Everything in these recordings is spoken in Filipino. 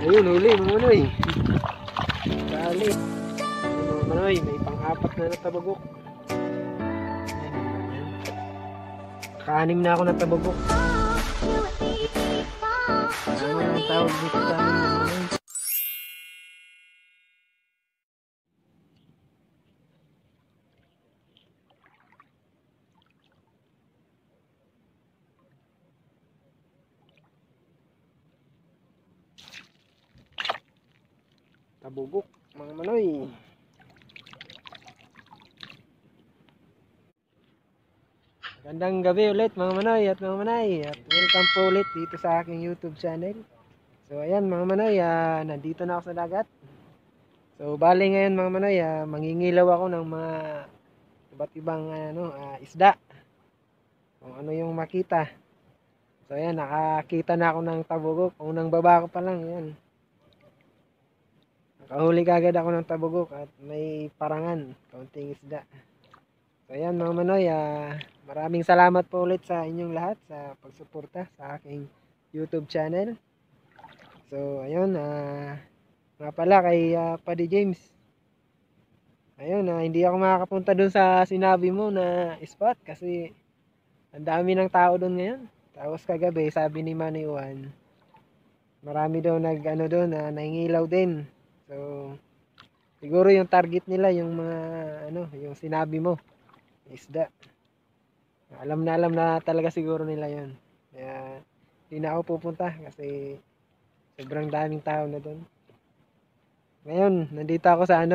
Ayun, huli mga manoy. Dali. Mga manoy, may pang-apat na natabagok. Kaanim na ako natabagok. Ano ang tawag dito sa amin mga manoy? Tabugok mga manoy. Magandang gabi ulit mga manoy at mga manay, at welcome po ulit dito sa aking YouTube channel. So ayan mga manoy, nandito na ako sa dagat. So bali ngayon mga manoy, mangingilaw ako ng mga iba't ibang isda, kung ano yung makita. So ayan, nakakita na ako ng tabugok. Unang baba ko pa lang, ayan, nakahuli kagad ako ng tabugok at may parangan, kaunting isda. So ayan mga manoy, maraming salamat po ulit sa inyong lahat sa pagsuporta sa aking YouTube channel. So ayun, nga pala kay Paddy James. Ayun, hindi ako makakapunta dun sa sinabi mo na spot kasi ang dami ng tao dun ngayon. Tapos kagabi sabi ni Manny Juan, marami daw doon na nangingilaw din. So siguro yung target nila yung mga yung sinabi mo, isda. Alam na talaga siguro nila yun. Kaya hindi na ako pupunta kasi sobrang daming tao na doon. Ngayon, nandito ako sa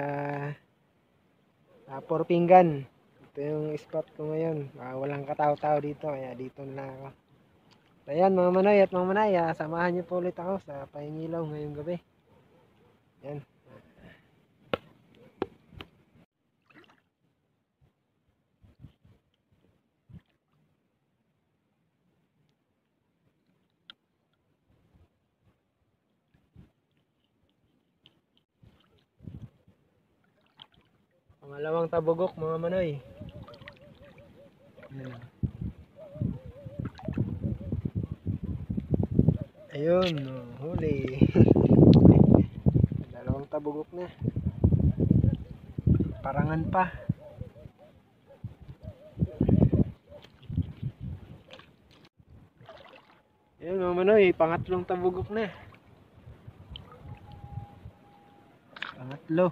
Four Pinggan. Ito yung spot ko ngayon. Walang katao-tao dito, kaya dito na ako. Ayan mga manoy at mga manay, samahan niyo po ulit ako sa pahingilaw ngayong gabi. Ayan. Pangalawang tabugok mga manoy. Ayan. Ayun, huli. Dalawang tabugok na. Parangan pa. Ayun mga manoy, pangatlong tabugok na. Pangatlo.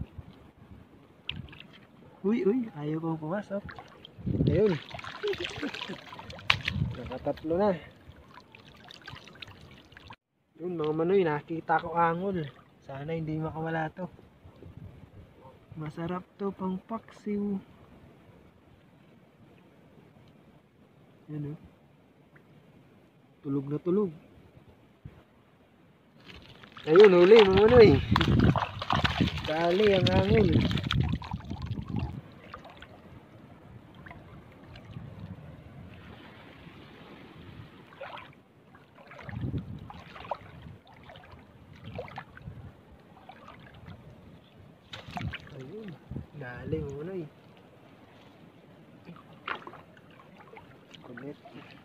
Uy, ayaw kong pumasok. Ayun. Nakatatlo na. Yun mga manoy, nakita ko angol. Sana hindi makawala to. Masarap to pang paksiw. Yan o. Tulog na tulog. Ayun, huli mga manoy. Dali ang angol. Ayun, dali mga manoy. Kulit.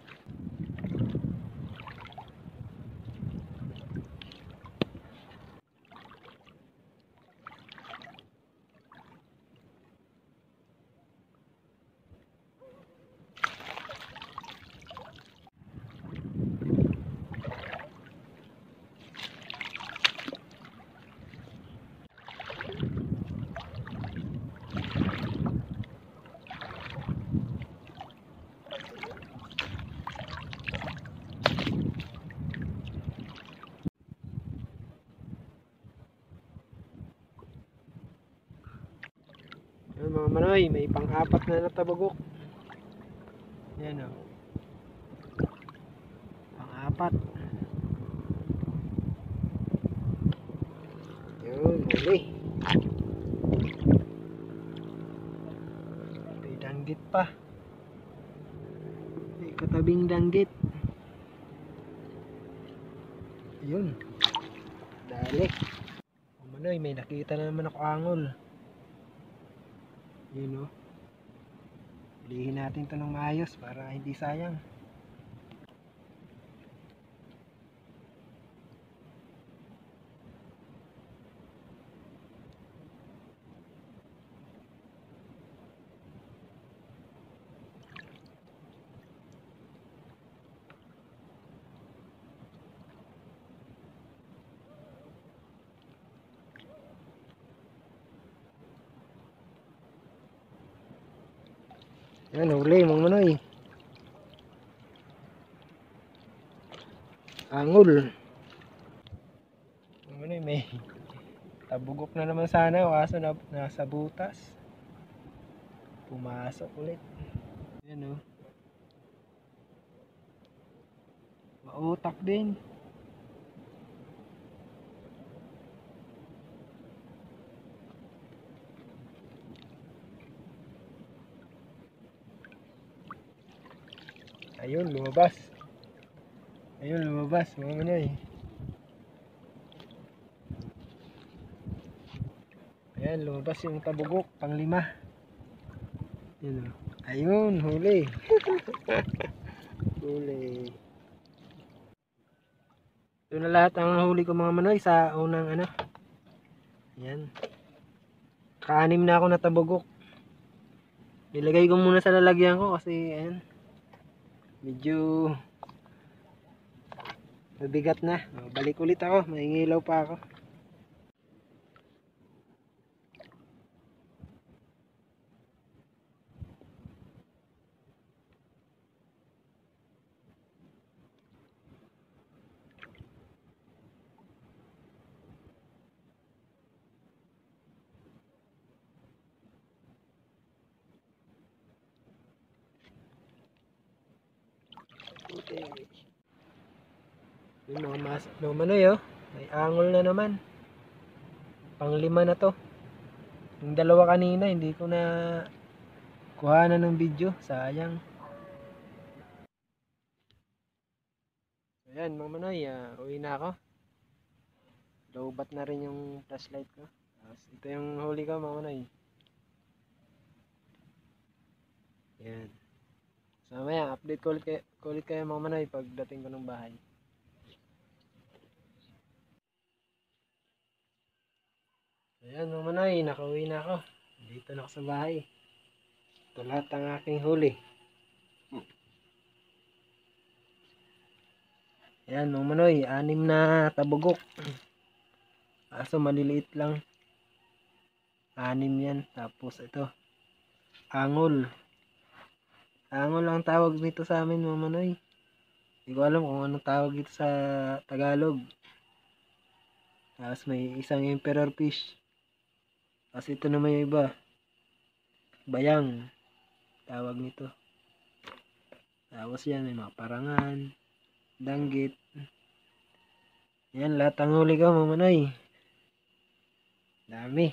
Ayun mga manoy, may pang-apat na natabagok. Yan o. Pang-apat. Yun, huli. May danggit pa. May katabing danggit. Yun. Dali. Mga manoy, may nakita na naman ako angol. Yun o. Hulihin natin ito ng maayos para hindi sayang. Yan, huli mga manoy. Angol. Mga manoy, may tabugok na naman sana. Kaso na, nasa butas. Pumasok ulit. Yan o. Mautak din. Ayun, lumabas. Ayun, lumabas mga manoy. Ayan, lumabas yung tabugok, pang-5. Yun, ayun, huli. Huli. Ito na lahat ang huli ko mga manoy sa unang ano. Ayan. Ka-6 na ako na tabugok. Nilagay ko muna sa lalagyan ko kasi ayan. Medyo mabigat na. Balik ulit ako, mahingilaw pa ako. Okay. Yung mga manoy oh. May angol na naman. Pang-5 na to. Yung dalawa kanina hindi ko na kuhanan ng video. Sayang. Ayan mga manoy, uwi na ako. Lowbat na rin yung flashlight ko. Ito yung huli ko mga manoy. Ayan. So mamaya update ko ulit kayo mga manoy pagdating ko ng bahay. Ayan mga manoy, nakauwi na ako. Dito na ako sa bahay. Ito lahat ang aking huli. Ayan mga manoy, 6 na tabugok. Kaso maliliit lang. 6 yan. Tapos ito, angol. Angol ang tawag nito sa amin mga manoy. Hindi ko alam kung anong tawag dito sa Tagalog. Tapos may isang emperor fish. Tapos ito naman yung iba. Bayang. Tawag nito. Tapos yan may mga parangan. Danggit. Yan lahat ang huli ko mga manoy. Dami.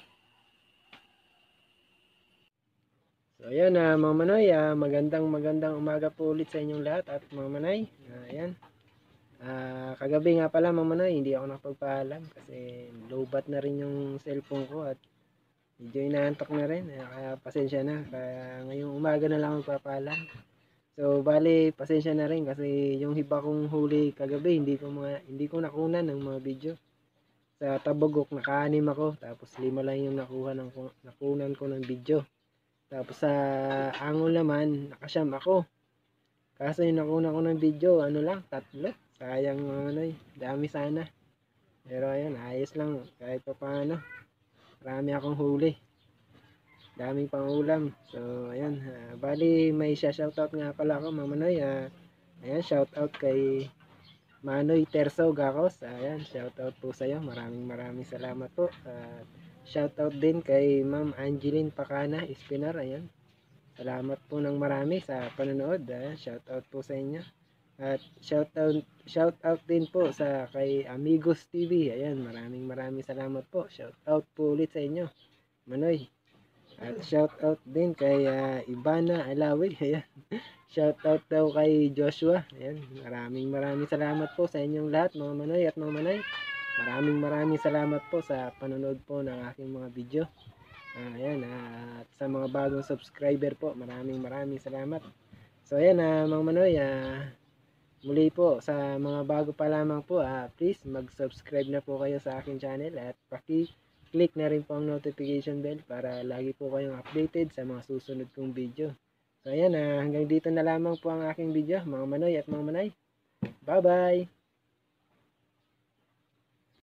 So ayan mga manoy. Magandang umaga po ulit sa inyong lahat at mga manoy. Ayan. Kagabi nga pala mga manoy, hindi ako nakapagpaalam kasi lowbat na rin yung cellphone ko at medyo inaantok na rin. Kaya pasensya na. Kaya ngayong umaga na lang magpapaalam. So bali pasensya na rin kasi yung iba kong huli kagabi hindi ko nakunan ng mga video. Sa tabugok naka-6 ako tapos 5 lang yung nakunan ko ng video. Tapos sa angol naman naka-siyam ako. Kaso yung nakunan ko ng video ano lang 3. Sayang mga manoy. Dami sana. Pero ayun ayos lang kahit pa paano. Marami akong huli. Daming pang ulam. So ayan, bali may shoutout nga pala ako mga manoy. Ayan, shoutout kay Manoy Terso Gacos. Ayan, shoutout po sa iyo. Maraming salamat po. Shoutout din kay Ma'am Angeline Pacana Espinar. Ayan. Salamat po ng marami sa panonood. Shoutout po sa inyo. At shoutout din po sa kay Amigos TV. Ayan, maraming salamat po. Shoutout po ulit sa inyo. Manoy. At shoutout din kay Ibana Alawi. Ayan. Shoutout daw kay Joshua. Ayan. Maraming salamat po sa inyong lahat mga manoy at mga manay. Maraming salamat po sa panonood po ng aking mga video. Ayan. At sa mga bagong subscriber po, maraming salamat. So ayan mga manoy. Muli po sa mga bago pa lamang po, please mag-subscribe na po kayo sa aking channel at paki-click na rin po ang notification bell para lagi po kayong updated sa mga susunod kong video. So ayan, hanggang dito na lamang po ang aking video mga manoy at mga manay. Bye bye!